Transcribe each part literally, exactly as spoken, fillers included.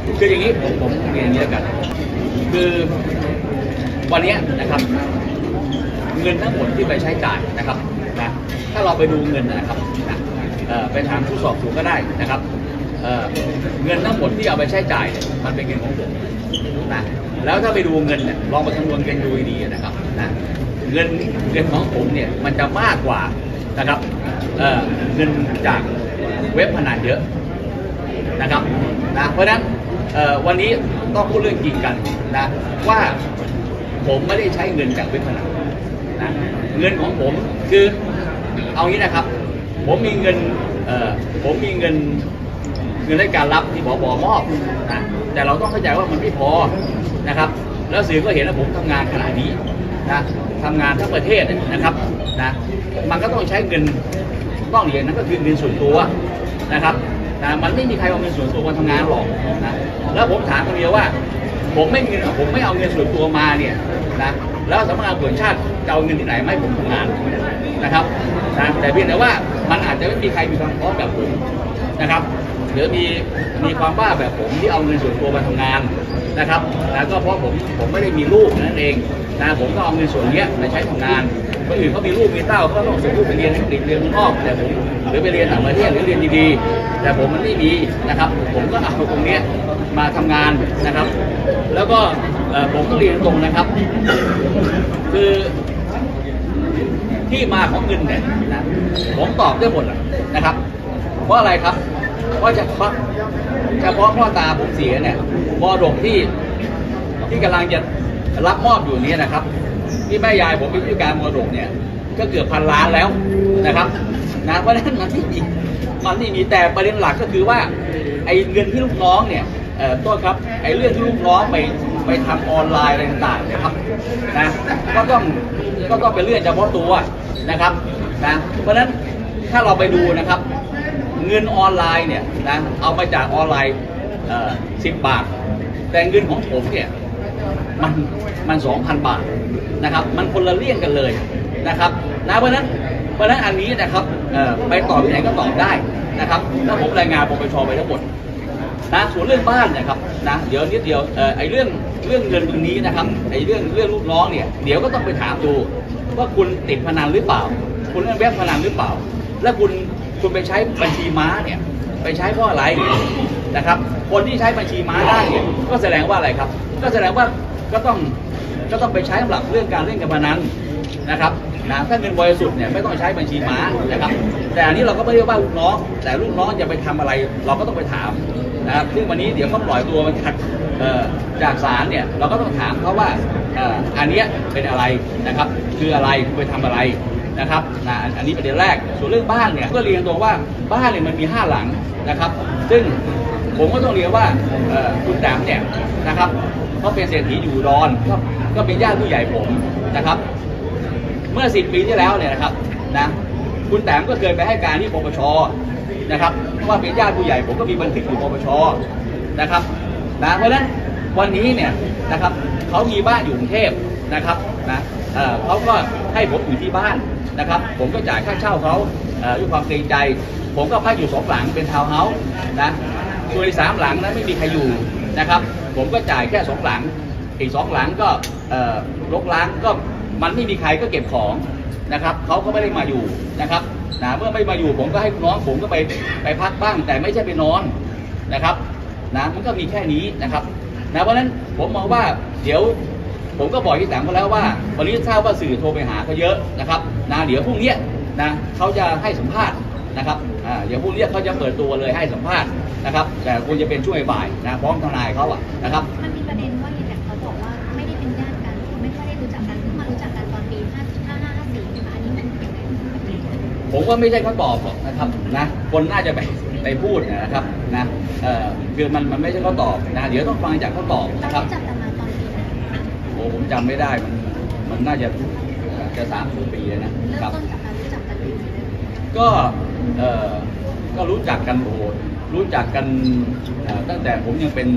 คืออย่างนี้ผมผมเรียนอย่างนี้แล้วกันคือวันนี้นะครับเงินทั้งหมดที่ไปใช้จ่ายนะครับนะถ้าเราไปดูเงินนะครับนะไปถามผู้สอบสวนก็ได้นะครับเ, เงินทั้งหมดที่เอาไปใช้จ่ายเนี่ยมันเป็นเงินของผมนะแล้วถ้าไปดูเงินเนี่ยลองไปคำนวณกันดูดีนะครับนะเงินเงินของผมเนี่ยมันจะมากกว่านะครับเ, เงินจากเว็บพนันเยอะนะครับนะเพราะฉะนั้นวันนี้ต้องพูดเรื่องจริงกันนะว่าผมไม่ได้ใช้เงินจากเว็บพนันนะเงินของผมคือเอางี้นะครับผมมีเงินผมมีเงินเงินในการรับที่ผบ.มอบนะแต่เราต้องเข้าใจว่ามันไม่พอนะครับแล้วสื่อก็เห็นว่าผมทำงานขนาดนี้นะทำงานทั้งประเทศนะครับนะมันก็ต้องใช้เงินต้องเรียนนั่นก็คือเงินส่วนตัวนะครับนะมันไม่มีใครเอาเงินส่วนตัวมาทำงานหรอกนะแล้วผมถามคนเดียวว่าผมไม่เงินผมไม่เอาเงินส่วนตัวมาเนี่ยนะแล้วสำนักงานตำรวจแห่งชาติจะเอาเงินที่ไหนไม่ผมทำงานนะครับนะแต่เพียงแต่ว่ามันอาจจะไม่มีใครมีความพร้อมแบบผมนะครับหรือมีมีความบ้าแบบผมที่เอาเงินส่วนตัวมาทำงานนะครับนะก็เพราะผมผมไม่ได้มีลูกนั่นเองนะผมก็เอาเงินส่วนนี้มาใช้ทำงานคนอื่นเขามีลูกมีเต้าเขาต้องส่งลูกไปเรียนอังกฤษเรียนข้างนอกแต่ผมหรือไปเรียนต่างประเทศหรือเรียนดีๆแต่ผมมันไม่มีนะครับผมก็เอาตรงนี้มาทำงานนะครับแล้วก็ผมต้องเรียนตรงนะครับคือที่มาของเงินเนี่ยนะผมตอบได้หมดนะครับเพราะอะไรครับเพราะเฉพาะเฉพาะพ่อตาผมเสียเนี่ยมรดกที่ที่กำลังจะรับมอบอยู่นี้นะครับที่แม่ยายผมเป็นผู้การมรดกเนี่ยก็เกือบพันล้านแล้วนะครับนะเพราะฉะนั้นมันไม่มีมันไม่มีแต่ประเด็นหลักก็คือว่าไอ้เงินที่ลูกน้องเนี่ยเอ่อต้นครับไอ้เรื่องที่ลูกน้องไปไปทำออนไลน์อะไรต่างๆเนี่ยครับนะก็ต้องก็ต้องเป็นเรื่องเฉพาะตัวนะครับนะเพราะฉะนั้นถ้าเราไปดูนะครับเงินออนไลน์เนี่ยนะเอามาจากออนไลน์สิบบาทแต่เงินของผมเนี่ยมันมันสองพันบาทนะครับมันคนละเรื่องกันเลยนะครับนะเพราะฉะนั้นเพราะฉะนั้นอันนี้นะครับไปตอบที่ไหนก็ตอบได้นะครับแล้วผมรายงานปปชไปทั้งหมดนะส่วนเรื่องบ้านนะครับนะเดี๋ยวนิดเดียวไอ้เรื่องเรื่องเงินตรงนี้นะครับไอ้เรื่องเรื่องลูกน้องเนี่ยเดี๋ยวก็ต้องไปถามดูว่าคุณติดพนันหรือเปล่าคุณเล่นเว็บพนันหรือเปล่าแล้วคุณคุณไปใช้บัญชีม้าเนี่ยไปใช้เพราะอะไรนะครับคนที่ใช้บัญชีม้าได้เนี่ยก็แสดงว่าอะไรครับก็แสดงว่าก็ต้องก็ต้องไปใช้สำหรับเรื่องการเล่นการพนันนะครับนะถ้าเงินบริสุทธิ์เนี่ยไม่ต้องใช้บัญชีม้านะครับแต่อันนี้เราก็ไม่ได้ว่าลูกน้องแต่ลูกน้องจะไปทำอะไรเราก็ต้องไปถามนะครับซึ่งวันนี้เดี๋ยวเขาปล่อยตัวมาจากจากศาลเนี่ยเราก็ต้องถามเขาว่าอันนี้เป็นอะไรนะครับคืออะไรไปทำอะไรนะครับนะอันนี้ประเด็นแรกส่วนเรื่องบ้านเนี่ยก็เรียนตัวว่าบ้านเนี่ยมันมีห้าหลังนะครับซึ่งผมก็ต้องเรียนว่าคุณแต้มเนี่ยนะครับเขาเป็นเศรษฐีอยู่ดอนก็เป็นญาติผู้ใหญ่ผมนะครับเมื่อสิบปีที่แล้วเนี่ยนะครับนะคุณแต้มก็เคยไปให้การที่ปปชนะครับว่าเป็นญาติผู้ใหญ่ผมก็มีบันทึกอยู่ปปชนะครับนะเพราะฉะนั้นวันนี้เนี่ยนะครับเขามีบ้านอยู่กรุงเทพนะครับนะเขาก็ให้ผมอยู่ที่บ้านนะครับผมก็จ่ายค่าเช่าเขาด้วยความเกรงใจผมก็พักอยู่สองหลังเป็นทาวน์เฮาส์นะส่วนอีกสามหลังนั้นไม่มีใครอยู่นะครับผมก็จ่ายแค่สองหลังอีกสองหลังก็รกล้างก็มันไม่มีใครก็เก็บของนะครับเขาก็ไม่ได้มาอยู่นะครับนะเมื่อไม่มาอยู่ผมก็ให้น้องผมก็ไปไปพักบ้างแต่ไม่ใช่ไปนอนนะครับนะมันก็มีแค่นี้นะครับนะเพราะฉะนั้นผมมองว่าเดี๋ยวผมก็บอกที่แต้มเขาแล้วว่าวันนี้ทราบว่าสื่อโทรไปหาเขาเยอะนะครับนะเดี๋ยวพรุ่งนี้นะเขาจะให้สัมภาษณ์นะครับอ่าเดี๋ยวพรุ่งนี้เขาจะเปิดตัวเลยให้สัมภาษณ์นะครับแต่ควรจะเป็นช่วงบ่ายนะพร้อมทนายเขาอะนะครับมันมีประเด็นว่าที่แต้มเขาบอกว่าไม่ได้เป็นญาติกันไม่ค่อยได้รู้จักกันเพิ่งมารู้จักกันตอนปีห้าห้าห้าสี่อันนี้มันเป็นยังไงผมว่าไม่ใช่เขาตอบหรอกนะครับนะคนน่าจะไปไปพูดนะครับนะเอ่อคือมันมันไม่ใช่เขาตอบนะเดี๋ยวต้องฟังจากเขาตอบนะครับโอ้ผมจำไม่ได้มันมันน่าจะจะสามสิบปีเลยนะครับต้นจากการรู้จักกันก็เอ่อก็รู้จักกันโอ้รู้จักกันตั้งแต่ผมยังเป็น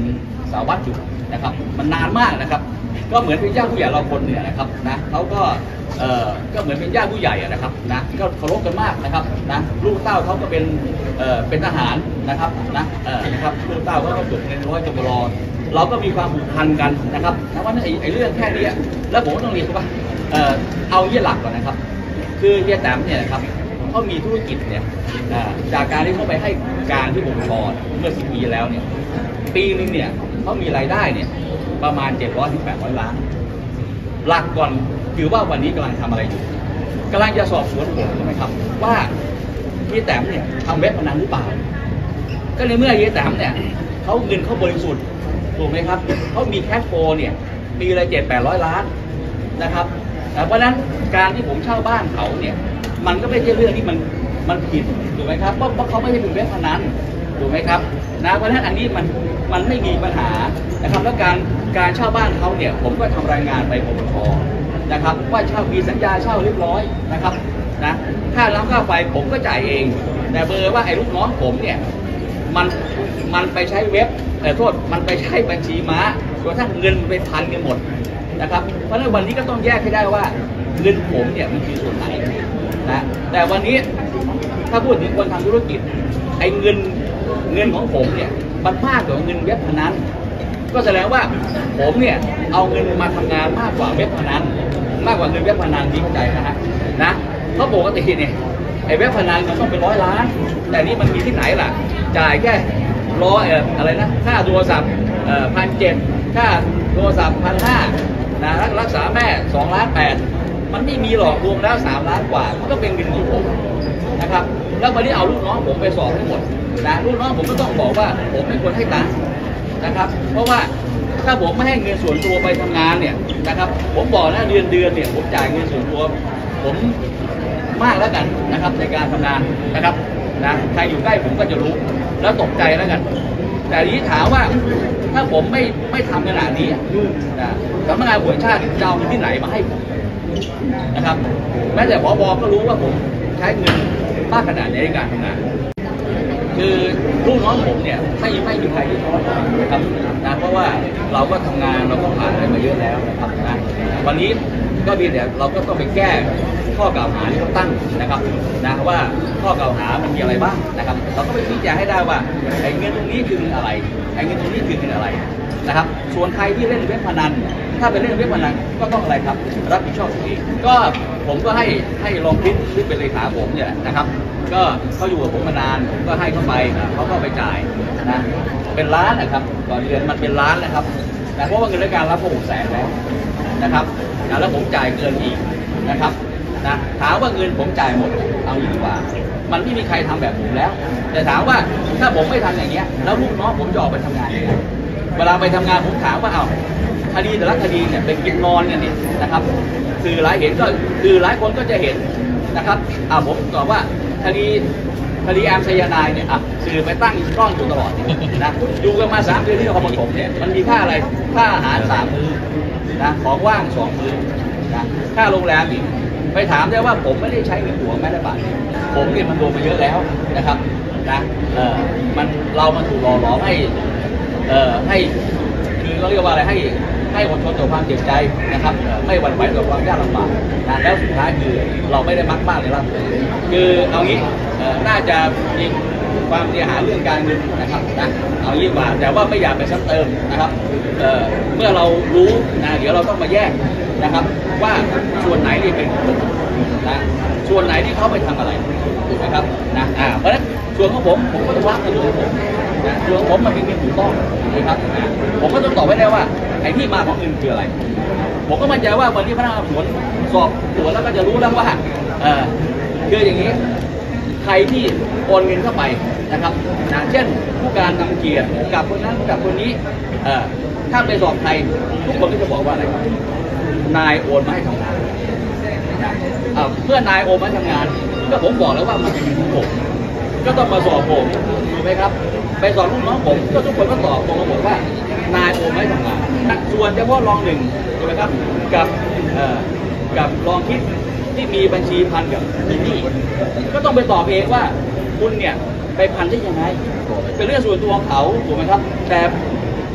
สารวัตรอยู่นะครับมันนานมากนะครับก็เหมือนเป็นญาติผู้ใหญ่เราคนเนี่ยนะครับนะเขาก็เอ่อก็เหมือนเป็นญาติผู้ใหญ่นะครับนะก็เคารพกันมากนะครับนะลูกเต้าเขาก็เป็นเอ่อเป็นทหารนะครับนะเอ่อนะครับลูกเต้าเขาก็จบในร้อยจบรอเราก็มีความผูกพันกันนะครับนะว่าไอ้ไอ้เรื่องแค่นี้แล้วผมก็ต้องเรียนว่าเอ่อเอาเยี่ยหลักก่อนนะครับคือเฮียแต้มเนี่ยนะครับเขามีธุรกิจเนี่ยจากการที่เขาไปให้การที่ปปชเมื่อสิบปีแล้วเนี่ยปีนึงเนี่ยเขามีรายได้เนี่ยประมาณเจ็ดร้อยถึงแปดร้อยล้านหลักก่อนคือว่าวันนี้กำลังทำอะไรอยู่กำลังจะสอบสวนผมใช่ไหมครับว่าเฮียแต้มเนี่ยทำเว็บพนันหรือเปล่าก็ในเมื่อเฮียแต้มเนี่ยเขาเงินเขาบริสุทธิ์ถูกไหมครับเขามีแคชโฟลเนี่ยปีละเจ็ดแปดร้อยล้านนะครับเพราะฉะนั้นการที่ผมเช่าบ้านเขาเนี่ยมันก็ไม่ใช่เรื่องที่มันมันผิดถูกไหมครับเพราะเพราะเขาไม่ใช่เป็นเว็บพนันถูกไหมครับนะเพราะฉะนั้นอันนี้มันมันไม่มีปัญหานะครับแล้วการการเช่าบ้านเขาเนี่ยผมก็ทำรายงานไปปปชนะครับว่าเช่ามีสัญญาเช่าเรียบร้อยนะครับนะค่าน้ำค่าไฟผมก็จ่ายเองแต่เบอร์ว่าไอ้ลูกน้องผมเนี่ยมันมันไปใช้เว็บแต่โทษมันไปใช้บัญชีม้าจนทั้งเงินไปพันกันหมดนะครับเพราะฉะนั้นวันนี้ก็ต้องแยกให้ได้ว่าเงินผมเนี่ยมันคือส่วนไหนนะแต่วันนี้ถ้าพูดถึงคนทำธุรกิจไอ้เงินเงินของผมเนี่ยมันมากกว่าเงินเว็บพนันก็แสดงว่าผมเนี่ยเอาเงินมาทำงานมากกว่าเว็บพนันมากกว่าเงินเว็บพนันที่เข้าใจนะฮะนะเพราะปกติเนี่ยไอ้เว็บพนันมันต้องเป็นร้อยล้านแต่นี่มันมีที่ไหนล่ะจ่ายแค่ร้อยอะไรนะค่าโทรศัพท์พันเจ็ดค่าโทรศัพท์พันห้านะรักษาแม่สองล้านแปดมันไม่มีหรอกรวมแล้วสามล้านกว่ามันก็เป็นเงินของผมนะครับแล้ววันนี้เอาลูกน้องผมไปสอบทั้งหมดนะลูกน้องผมก็ต้องบอกว่าผมเป็นคนให้ตังค์นะครับเพราะว่าถ้าผมไม่ให้เงินส่วนตัวไปทำงานเนี่ยนะครับผมบอกนะเดือนเดือนเนี่ยผมจ่ายเงินส่วนตัวผมมากแล้วกันนะครับในการทำงานนะครับนะใครอยู่ใกล้ผมก็จะรู้แล้วตกใจแล้วกันแต่ทีนี้ถามว่าถ้าผมไม่ไม่ทำขนาดนี้นะสำนักงานตำรวจแห่งชาติจะเอาเงินที่ไหนมาให้ผมนะครับแม้แต่ผบ.ก็รู้ว่าผมใช้เงินมากขนาดนี้ในการทำงานคือลูกน้องผมเนี่ยไม่ไม่มีใครที่ท้อถอยนะครับนะเพราะว่าเราก็ทำงานเราก็ผ่านอะไรมาเยอะแล้วนะครับนะวันนี้ก็มีแต่เราก็ต้องไปแก้ข้อกล่าวหาที่เขาตั้งนะครับนะว่าข้อกล่าวหามันมีอะไรบ้างนะครับเราก็ไปชี้แจงให้ได้ว่าไอ้เงินตรงนี้คือเงินอะไรไอ้เงินตรงนี้คือเงินอะไรนะครับส่วนใครที่เล่นเว็บพนันถ้าเป็นเล่นเว็บพนันก็ต้องอะไรครับรับผิดชอบตัวเองก็ผมก็ให้ให้รองพิษที่เป็นเลขาผมเนี่ยนะครับก็เขาอยู่กับผมมานานผมก็ให้เขาไปเขาก็ไปจ่ายนะเป็นล้านนะครับต่อเดือนมันเป็นล้านนะครับแต่เพราะว่าเงินรายการรับหกแสนแล้วนะครับแล้วผมจ่ายเกินอีกนะครับนะถามว่าเงินผมจ่ายหมดเอาอย่างดีกว่ามันไม่มีใครทำแบบผมแล้วแต่ถามว่าถ้าผมไม่ทำอย่างเงี้ยแล้วลูกน้องผมจะออกไปทำงานยังไงเวลาไปทำงานผมถามว่าเอาคดีแต่ละคดีเนี่ยเป็นกินนอนเนี่ยนะครับสื่อหลายเห็นก็สื่อหลายคนก็จะเห็นนะครับอ่าผมตอบว่าคดีคดีแอมไซยาไนด์เนี่ยอ่ะสื่อไปตั้งกล้องอยู่ตลอดนะอยู่กันมาสามเดือนที่นครปฐมเนี่ยมันมีค่าอะไรค่าอาหารสามมื้อนะของว่างสองมื้อนะค่าโรงแรมอีกไปถามได้ว่าผมไม่ได้ใช้เงินหัวแม้แต่บาทผมเนี่ยมันโดนไปเยอะแล้วนะครับนะเออมันเรามันถูกหล่อหลอมให้เอ่อให้คือเราเรียกว่าอะไรให้ให้อดทนต่อความเจ็บใจนะครับไม่หวั่นไหวต่อความยากลำบากนะแล้วสุดท้ายคือเราไม่ได้มักมากเลยครับคือเอางี้น่าจะมีความเสียหายเรื่องการเงินนะครับนะเอายี่บาทแต่ว่าไม่อยากไปซ้ำเติมนะครับเอ่อเมื่อเรารู้นะเดี๋ยวเราต้องมาแยกนะครับว่าส่วนไหนที่เป็นนะส่วนไหนที่เขาไปทำอะไรถูกไหมครับนะอ่าเพราะฉะนั้นส่วนของผมผมก็ต้องรับในเรื่องของผมนะส่วนของผมมันเป็นเงินถูกต้องนะครับผมก็ต้องตอบไว้ได้ว่าไอ้ที่มาของเงินคืออะไรผมก็มั่นใจว่าวันที่พนักงานสอบสวนสอบสวนแล้วก็จะรู้แล้วว่าเออคืออย่างนี้ใครที่โอนเงินเข้าไปนะครับนะเช่นผู้การนำเกียรติกับคนนั้นกับคนนี้เอ่อถ้าไปสอบใครทุกคนก็จะบอกว่าอะไรนายโอนมาให้ทำงานนะเมื่อนายโอนมาทำงานก็ผมบอกแล้วว่ามันเป็นเงินของผมก็ต้องมาสอบผมถูกไหมครับไปสอบลูกน้องผมก็ทุกคนก็ตอบผมมาบอกว่านายโอนมาให้ทำงานส่วนเฉพาะรองหนึ่งถูกไหมครับกับเอ่อกับรองคิดที่มีบัญชีพันกับมินนี่ก็ต้องไปตอบเองว่าคุณเนี่ยไปพันได้ยังไงเป็นเรื่องส่วนตัวของเขาถูกไหมครับแต่แม้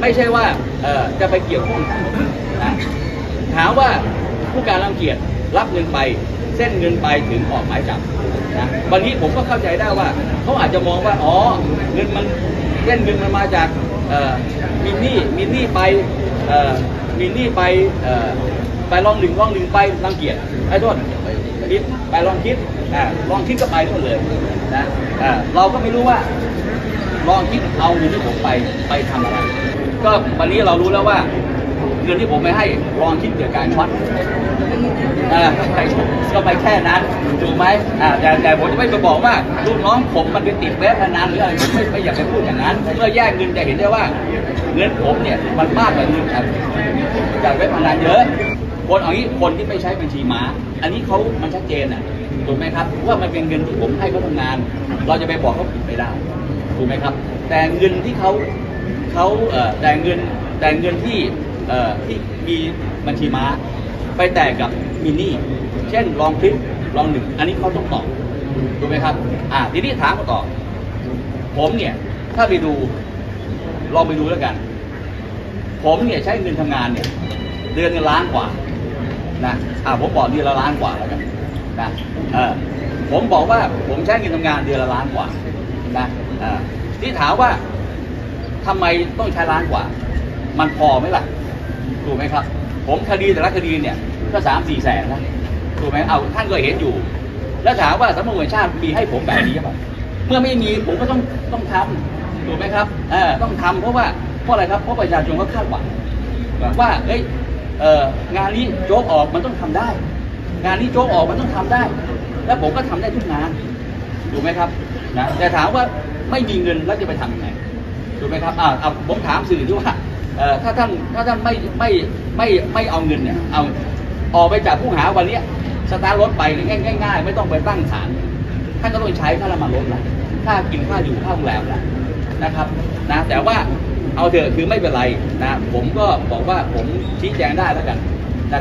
ไม่ใช่ว่าเอ่อจะไปเกี่ยวข้องทั้งหมดนะถามว่าผู้การรังเกียจรับเงินไปเส้นเงินไปถึงออกหมายจับนะวันนี้ผมก็เข้าใจได้ว่าเขาอาจจะมองว่าอ๋อเงินมันเส้นเงินมันมาจากเอ่อมินนี่มินนี่ไปเอ่อมินนี่ไปเอ่อไปลองหนึ่งลองหนึ่งไปรังเกียจไอ้โทษคิดไปลองคิดอ่าลองคิดก็ไปทั้งเลยนะอ่าเราก็ไม่รู้ว่าลองคิดเอาเงินที่ผมไปไปทำอะไรก็วันนี้เรารู้แล้วว่าเงินที่ผมไปให้ลองคิดเกี่ยวกับการวัดอ่าก็ไปแค่นั้นถูกไหมอ่าแต่แต่ผมจะไม่ไปบอกว่าลูกน้องผมมันไปติดเว็บพนันหรืออะไรผมไม่ไม่อยากไปพูดอย่างนั้นเมื่อแยกเงินจะเห็นได้ว่าเงินผมเนี่ยมันมากกว่าเงินครับจากเว็บพนันเยอะคนเอางี้คนที่ไม่ใช้บัญชีม้าอันนี้เขามันชัดเจนอ่ะถูกไหมครับว่ามันเป็นเงินที่ผมให้เขาทำงานเราจะไปบอกเขาผิดไม่ได้ถูกไหมครับแต่เงินที่เขาเขาเอ่อแต่เงินแต่เงินที่เอ่อที่มีบัญชีม้าไปแตกกับมินนี่เช่นลองคลิปลองหนึ่งอันนี้เขาต้องตอบถูกไหมครับอ่าทีนี้ถามเขาต่อผมเนี่ยถ้าไปดูลองไปดูแล้วกันผมเนี่ยใช้เงินทำงานเนี่ยเดือนเงินล้านกว่านะอ่าผมบอกเดือนละล้านกว่าแล้วกันนะเออผมบอกว่าผมใช้เงินทำงานเดือนละล้านกว่านะอ่าที่ถามว่าทำไมต้องใช้ล้านกว่ามันพอไหมล่ะถูกไหมครับผมคดีแต่ละคดีเนี่ยก็สามสี่แสนนะถูกไหมเอาท่านก็เห็นอยู่แล้วถามว่าสำนักงานชาติมีให้ผมแบบนี้ป่ะเมื่อไม่มีผมก็ต้องต้องทำถูกไหมครับเออต้องทำเพราะว่าเพราะอะไรครับเพราะประชาชนก็คาดหวังว่าเอ้ยเอองานนี้โจ๊กออกมันต้องทำได้ งานนี้โจ๊กออกมันต้องทำได้แล้วผมก็ทำได้ทุกงานถูกไหมครับนะแต่ถามว่าไม่มีเงินแล้วจะไปทำยังไงถูกไหมครับอ่าเอาผมถามสื่อที่ว่าเอ่อถ้าท่านถ้าท่านไม่ไม่ไม่ไม่เอาเงินเนี่ยเอาออกไปจากผู้หาวันนี้สตาร์ทรถไปง่ายง่ายๆไม่ต้องไปตั้งศาลท่านก็ต้องใช้ค่าน้ำมันรถละค่ากินค่าอยู่ค่าโรงแรมละนะครับนะแต่ว่าเอาเถอะคือไม่เป็นไรนะผมก็บอกว่าผมชี้แจงได้แล้วกันนะ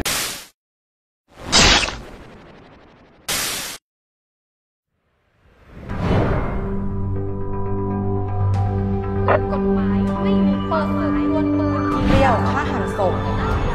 กฎหมายไม่มีเปิดเผยล้วนปืนเปรี้ยวฆ่าหันศพ